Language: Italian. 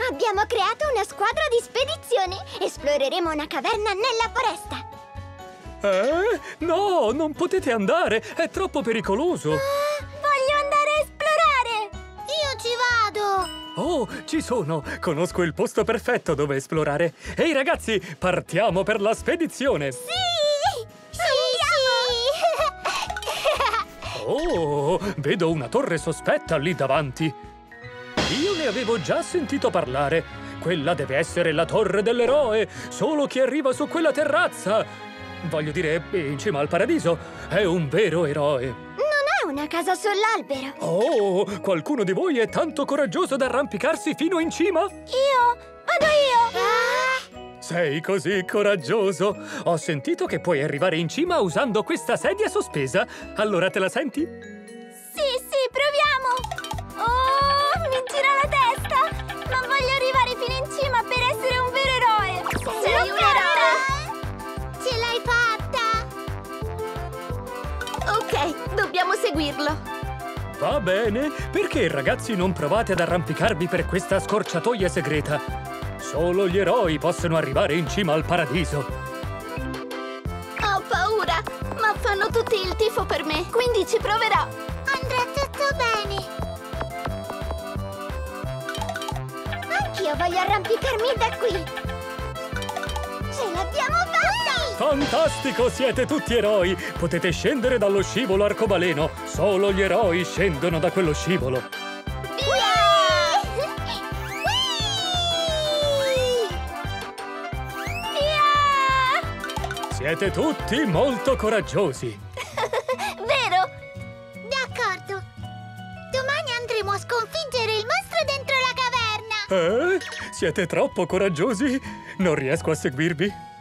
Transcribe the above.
Abbiamo creato una squadra di spedizione! Esploreremo una caverna nella foresta! No, non potete andare! È troppo pericoloso! Voglio andare a esplorare! Io ci vado! Oh, ci sono! Conosco il posto perfetto dove esplorare! Ehi ragazzi, partiamo per la spedizione! Sì! Oh, vedo una torre sospetta lì davanti! Io ne avevo già sentito parlare! Quella deve essere la torre dell'eroe! Solo chi arriva su quella terrazza! Voglio dire, in cima al paradiso, è un vero eroe! Non è una casa sull'albero! Oh, qualcuno di voi è tanto coraggioso da arrampicarsi fino in cima? Io! Vado io! Sei così coraggioso! Ho sentito che puoi arrivare in cima usando questa sedia sospesa. Allora te la senti? Sì, proviamo! Oh, mi gira la testa! Ma voglio arrivare fino in cima per essere un vero eroe! Sei un eroe! Ce l'hai fatta! Ok, dobbiamo seguirlo. Va bene, perché ragazzi non provate ad arrampicarvi per questa scorciatoia segreta? Solo gli eroi possono arrivare in cima al paradiso. Ho paura, ma fanno tutti il tifo per me, quindi ci proverò. Andrà tutto bene! Anch'io voglio arrampicarmi da qui! Ce l'abbiamo fatta! Fantastico, siete tutti eroi! Potete scendere dallo scivolo arcobaleno. Solo gli eroi scendono da quello scivolo. Siete tutti molto coraggiosi. Vero? D'accordo! Domani andremo a sconfiggere il mostro dentro la caverna! Siete troppo coraggiosi? Non riesco a seguirvi.